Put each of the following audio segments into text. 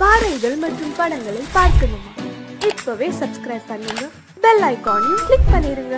பாடல்கள் மற்றும் படங்களை பார்க்கணுமா? இப்பவே சப்ஸ்கிரைப் பண்ணுங்க, பெல் ஐகானையும் கிளிக் பண்ணிருங்க.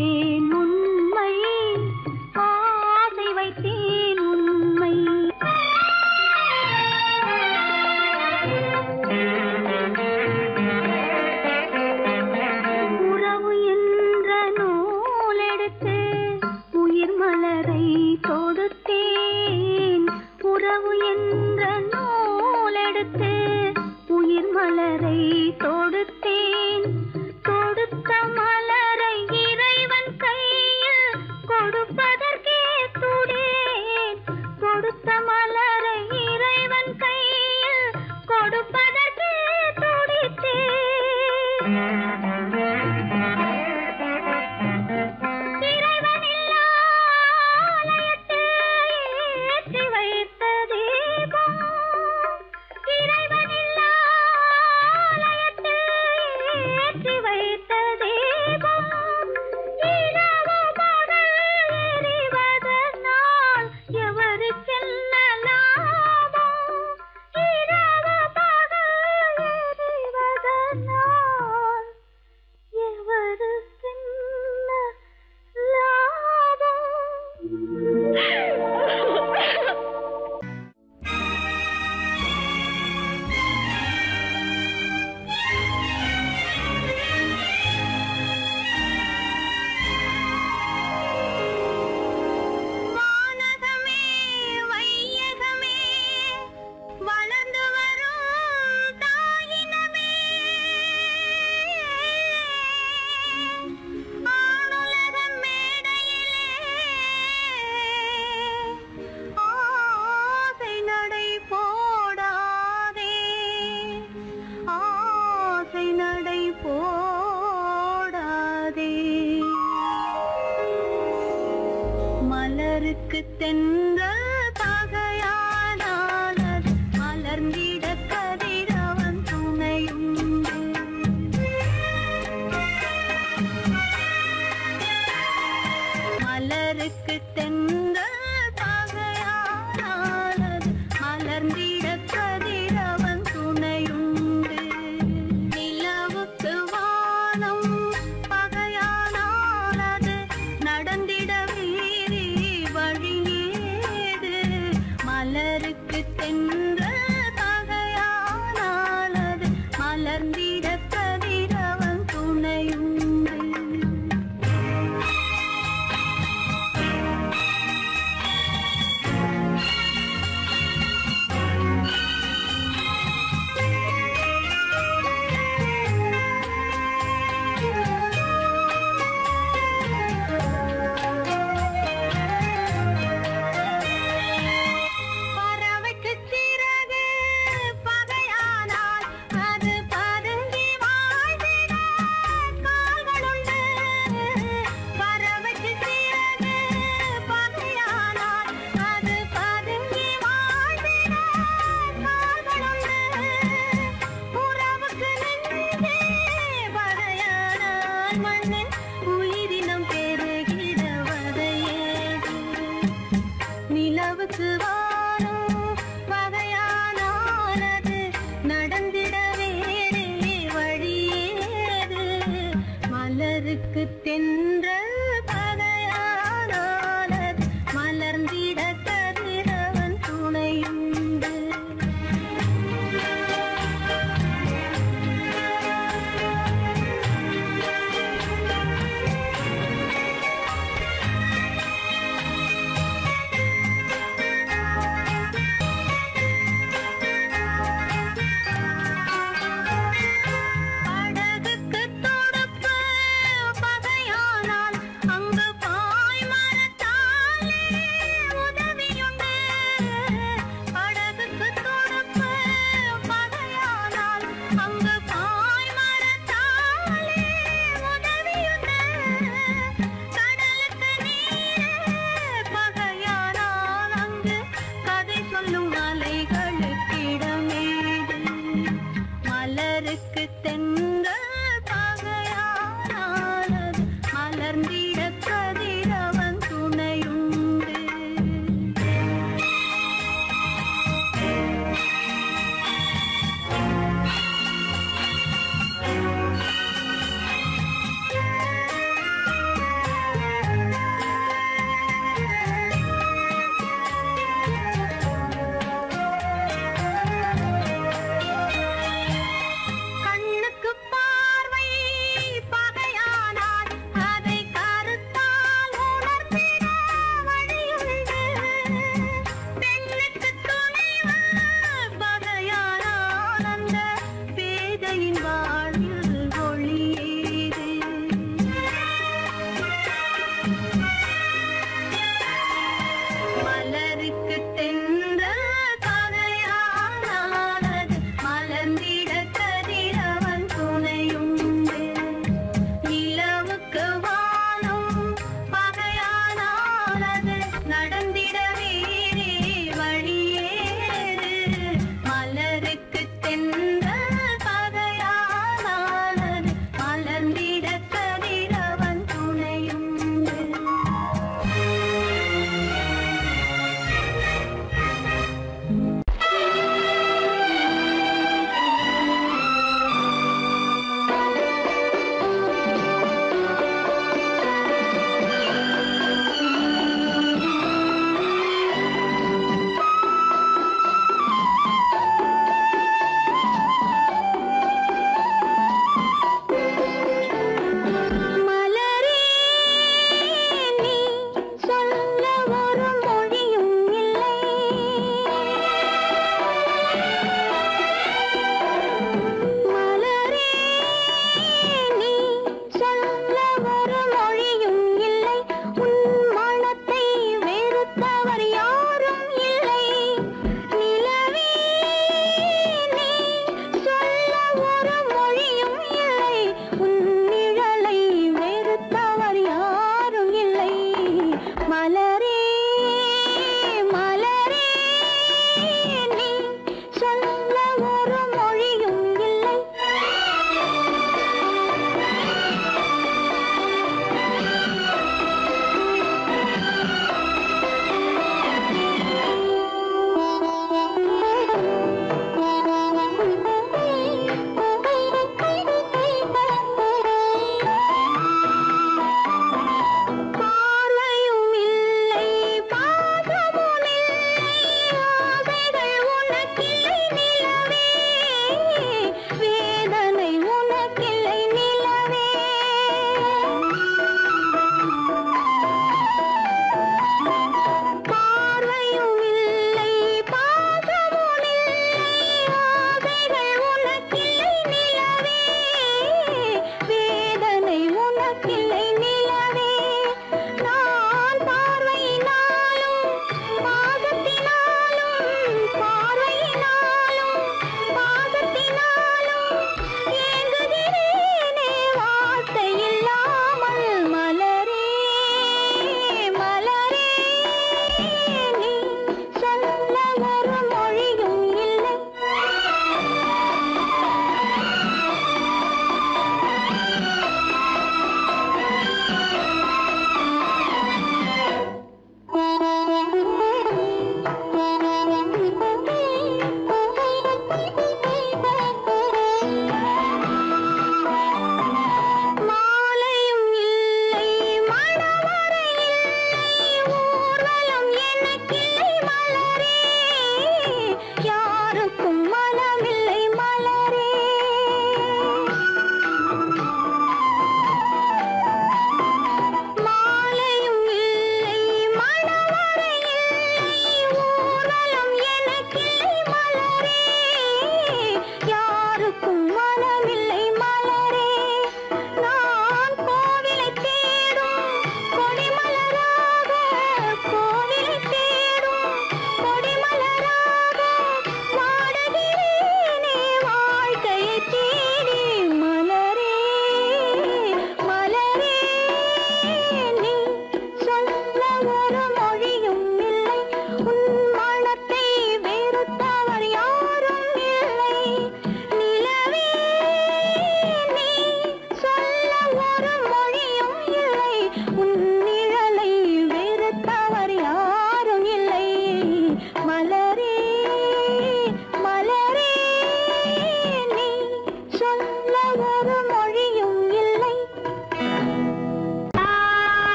வைத்தேன் உண்மை, ஆசை வைத்தேன் உண்மை. உறவு என்ற நூலெடுத்து உயிர் மலரை தொடுத்தேன். உறவு என்ற நூலெடுத்து உயிர் மலரை தொடுத்தேன். தொடுத்த மலரை இறைவன் கையில் கொடுப்பதற்கே துடேன். கொடுத்த மலரை இறைவன் கையில் கொடுப்பதற்கே துடித்தேன். இறைவனில்லா ஆலயத்தில் ஏற்றி வைத்த தீபம், இறைவனில்லா ஆலயத்தில் ஏற்றி வைத்த தீபம், இரவு பகல் எரிவதனால் எவருக்கென்ன லாபம்? இரவு பகல் எரிவதனால் எவருக்கென்ன லாபம்? வானகமே வையகமே வளர்ந்து வரும் தாயினமே, ஆணுலக மேடையிலே ஆசை நடை போடாதே, ஆசை நடை போடாதே. மலருக்கு தென்றல் பகையானால் அது மலர்ந்திட கதிரவன் துணையுண்டு. மலருக்கு தென்றல் பகையானால் அது மலர்ந்திட கதிரவன் துணையுண்டு. நிலவுக்கு வானம் பகையானால் அது நடந்திட வீதி வழியேது. மலருக்கு தென்றல் பகையானால் அது மலர்ந்திட கதிரவன் துணையுண்டு. பறவைக்கு சிறகு பகையானால் அது பதுங்கி வாழ்ந்திட கால்களுண்டு. பறவைக்கு சிறகு பகையானால் அது பதுங்கி வாழ்ந்திட கால்களுண்டு. உறவுக்கு நெஞ்சே பகையானால் மண்ணின் உயிரினம் பெருகிட வதையேது. நிலவுக்கு வானம் பகையானால் அது நடந்திட வேறே வழியேது. மலருக்கு தென்றல் பகையானால் அது மலர்ந்திட கதிரவன் துணையுண்டு.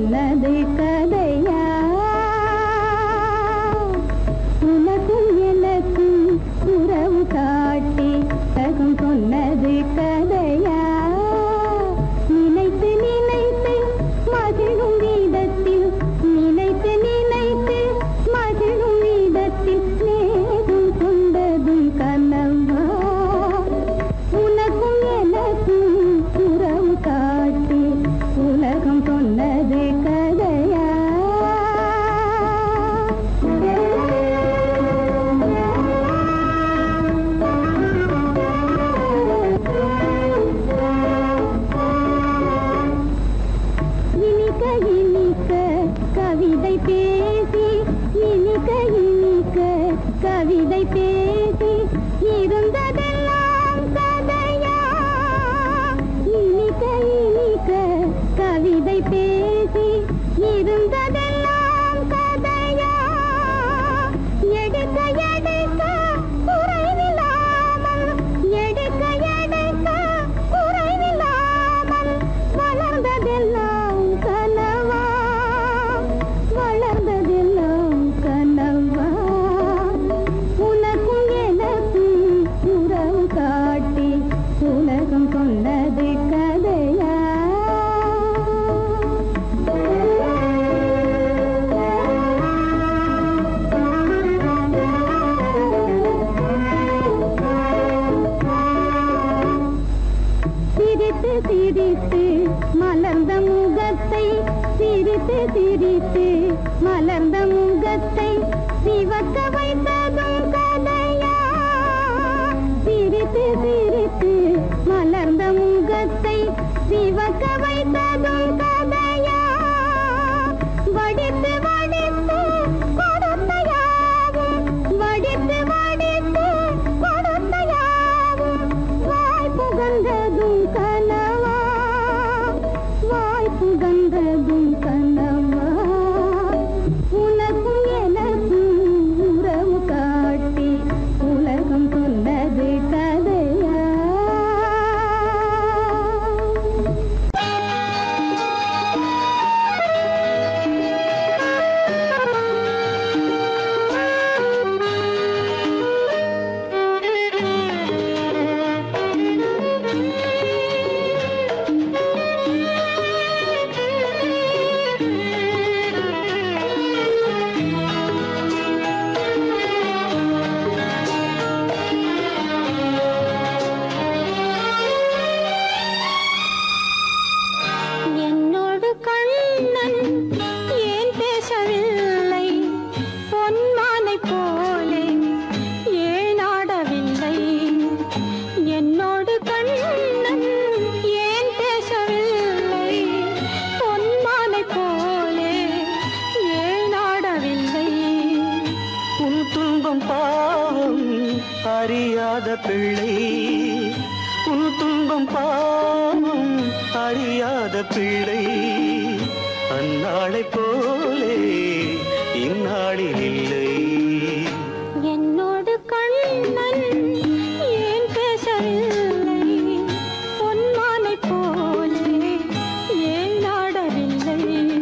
சொன்னது கதையா உனக்கும் எனக்கும் உறவு காட்டி உலகம் சொன்னது கதையா நினைத்து நினைத்து மகிழும் வீதத்தில் நினைத்து நினைத்து மகிழும் வீதத்தில் நேரும் கொண்டதும் கனவா உனக்கும் எனக்கும் உறவு காட்டி உலகம் சொன்னது கதையா இனிக்க இனிக்க கவிதை பேசி இனிக்க இனிக்க கவிதை பேசி இருந்ததெல்லாம் கதையா இனிக்க இனிக்க கவிதை பேசி இருந்ததெல்லாம் கதையா எடுக்க எடுக்க குறைவில்லாமல் எடுக்க எடுக்க குறைவில்லாமல் வளர்ந்ததெல்லாம் கனவா வளர்ந்ததெல்லாம் கனவா உனக்கும் எனக்கும் உறவு காட்டி உலகம் சொன்னது கதையா சிரித்து சிரித்து மலர்ந்த முகத்தை சிரித்து சிரித்து மலர்ந்த முகத்தை சிவக்க வைத்ததும் கதையா சிரித்து சிரித்து மலர்ந்த முகத்தை சிவக்க வைத்ததும் கதையா வடித்து வடித்து கொடுத்த யாவும் வடித்து வடித்து கொடுத்த யாவும் வாய் புகழ்ந்ததும் கனவா வாய் புகழ்ந்ததும் கனவா உனக்கும் எனக்கும் உறவு காட்டி உலகம் சொன்னது கதையா என்னோடு கண்ணன் ஏன் பேசவில்லை பொன்மானை போலே ஏன் ஆடவில்லை என்னோடு கண்ணன் ஏன் பேசவில்லை பொன்மானை போலே ஏன் ஆடவில்லை உன் துன்பம் பாவம் அறியாத பிள்ளை உன் துன்பம் பாவம் அறியாத பிள்ளை அந்நாளை போலே இந்நாளில் இல்லை என்னோடு கண்ணன் ஏன் பேசவில்லை பொன்மானை போலே ஏன் ஆடவில்லை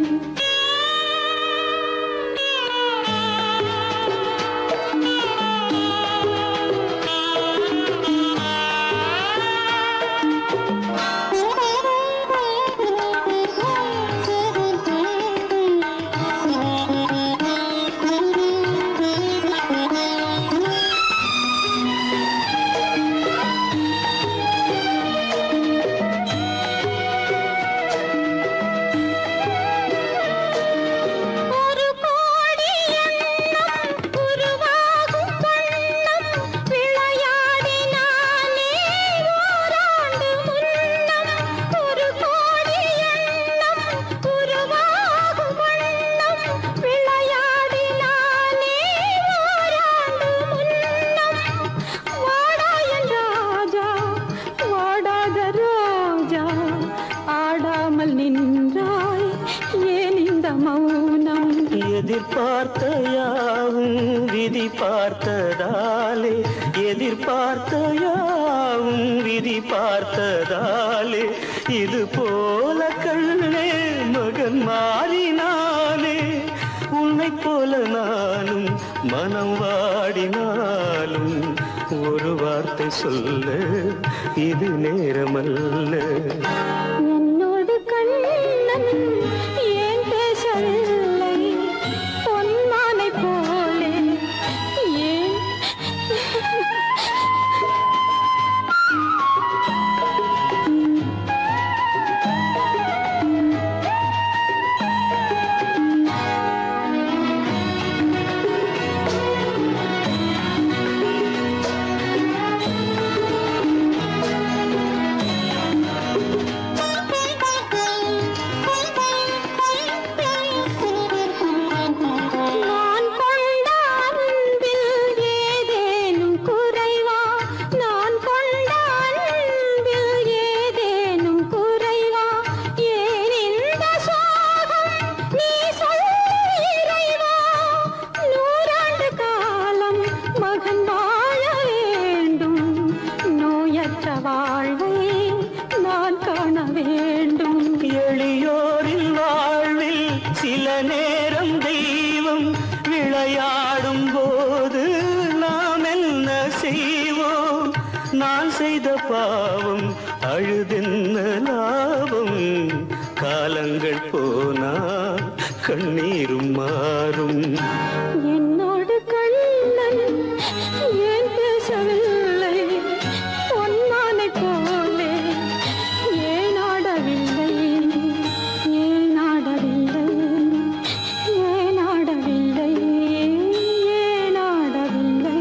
ஒரு கோடி எண்ணம் உருவாகும் வண்ணம் விளையாடினானே ஓராண்டு முன்னம் ஒரு கோடி எண்ணம் உருவாகும் வண்ணம் விளையாடினானே ஓராண்டு முன்னம் வாடாயன் ராஜா வாடாத ராஜா ஆடாமல் நின்றாய் ஏன் இந்த மௌனம் எதிர்பார்த்த யாவும் விதி பார்த்ததாலே எதிர்பார்த்த யாவும் விதி பார்த்ததாலே இது போல கண்ணே மகன் மாறினானே உன்னை போல நானும் மனம் வாடினாலும் ஒரு வார்த்தை சொல்ல இது நேரமல்ல. என்னோடு கண்ணன் ஏன் பேசவில்லை பொன்மானை போலே ஏன் வாழ்வை நான் காண வேண்டும். எளியோரின் வாழ்வில் சில நேரம் தெய்வம் விளையாடும் போது நாம் என்ன செய்வோம்? நான் செய்த பாவம் அழுதென்ன லாபம்? காலங்கள் போனால் கண்ணீரும் மாறும். என்னோடு கண்ணன் ஏன் பேசவில்லை பொன்மானை போலே ஏன் ஆடவில்லை ஏன் ஆடவில்லை ஏன் ஆடவில்லை ஏன் ஆடவில்லை?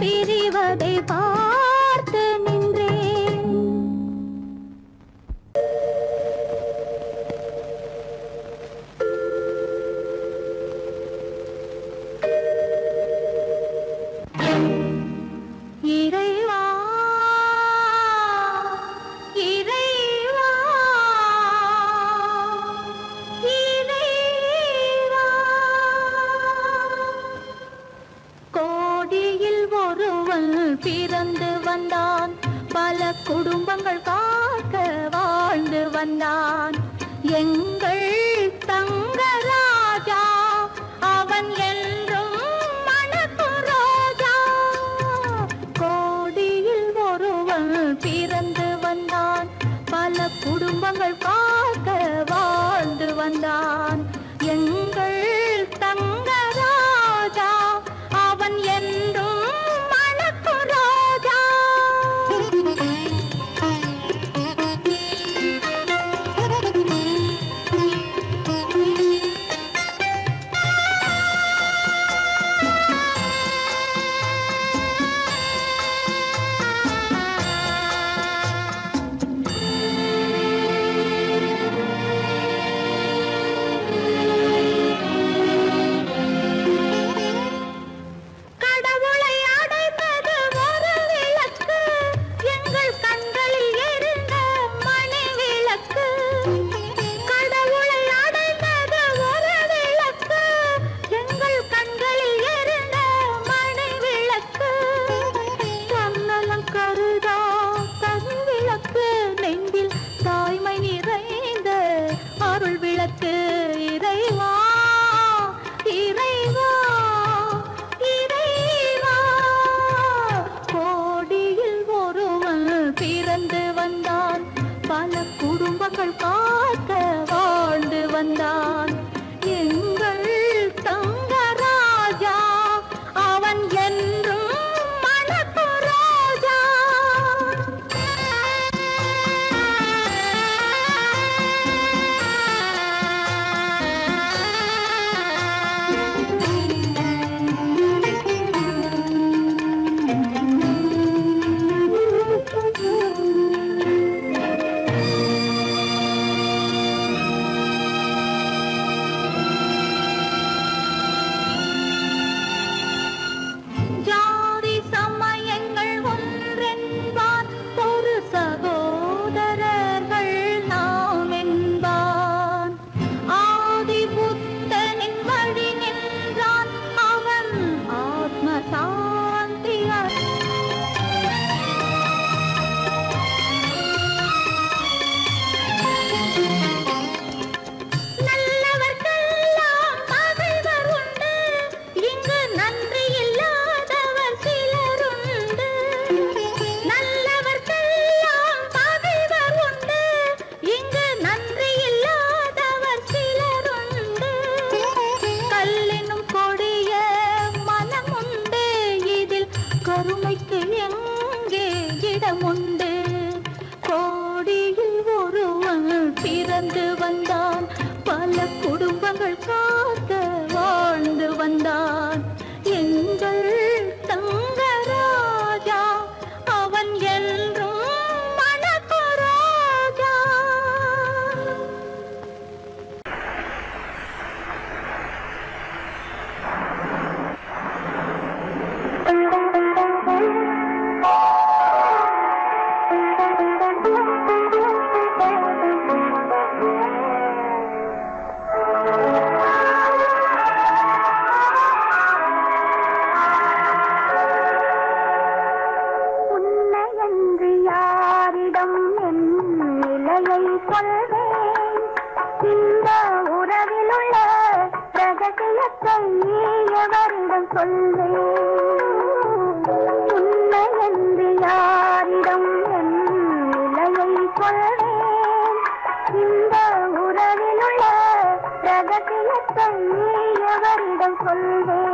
பிரிவதை பார்த்து நின்றேன். இறைவா இறைவா இறைவா, கோடியில் ஒருவன் பிறந்து வந்தான், பல குடும்பங்கள் காக்க வாழ்ந்து வந்தான். எங்கள் தங்கராஜா அவன் என்றும் மணக்கும் ரோஜா. கோடியில் ஒருவன் பிறந்து வந்தான், பல குடும்பங்கள் காக்க வாழ்ந்து வந்தான். எங்கள் தங்கராஜா அவன் என்றும் மணக்கும் ரோஜா. கடவுளை அடைந்தது ஒரு விளக்கு, எங்கள் கண்களில் எரிந்த மணி விளக்கு. கடவுளை அடைந்தது ஒரு விளக்கு, எங்கள் கண்களில் எரிந்த மணி விளக்கு. தன்னலம் கருதா தனி விளக்கு, நெஞ்சில் தாய்மை நிறைந்த அருள் விளக்கு. இறைவா இறைவா இறைவா, கோடியில் ஒருவன் பிறந்து வந்தான், பல குடும்பங்கள் காக்க வாழ்ந்து வந்தான். எங்கள் தங்கராஜா அவன் என்றும் மணக்கும் ரோஜா. ஜாதி சமயங்கள் ஒன்றென்பார், ஒரு சகோதரர்கள் நாம் என்பான். ஆதி புத்தனின் வழி நின்றான், அவன் ஆத்ம சாந்தி நல்லவர்க்கெல்லாம் பகைவர் உண்டு, இங்கு நன்றி இல்லாதவர் சிலருண்டு. நல்லவர்க்கெல்லாம் பகைவர் உண்டு, இங்கு நன்றி இல்லாதவர் சிலருண்டு. கல்லினும் கொடிய மனமுண்டு, இதில் கருமைக்கு எங்கே இடமுண்டு. கோடியில் ஒருவன் பிறந்து வந்தான், பல குடும்பங்கள் காக்க வாழ்ந்து வந்தான். எங்கள் தங்கராஜா அவன் என்றும் மணக்கும் ரோஜா. உன்னையன்று யாரிடம் என் நிலையை சொல்வேன், இந்த உறவிலுள்ள ரகசியத்தை எவரிடம் சொல்வேன். உன்னையன்று யாரிடம் என் நிலையை சொல்வேன், இந்த உறவிலுள்ள ரகசியத்தை எவரிடம் சொல்வேன்.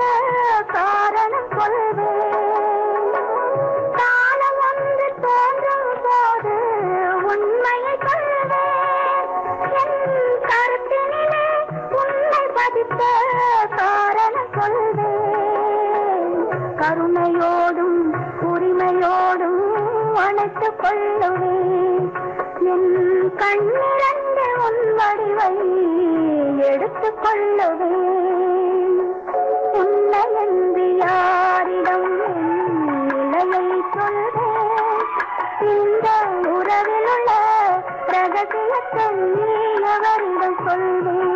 காரணம் சொல்வேன். காலம் ஒன்று தோன்றும் போது உண்மையை சொல்வேன். என் கருத்தினிலே உண்மை பதித்த காரணம் சொல்வேன். கருணையோடும் உரிமையோடும் அணைத்துக் கொள்ளுவேன். என் கண்ணிரண்டு உன் வடிவை எடுத்துக் கொள்ளுவேன். உன்னை என்று யாரிடம் நிலையை சொல்வேன். இந்த உறவில் உள்ள ரகசியத்தை எவரிடம் சொல்வேன்.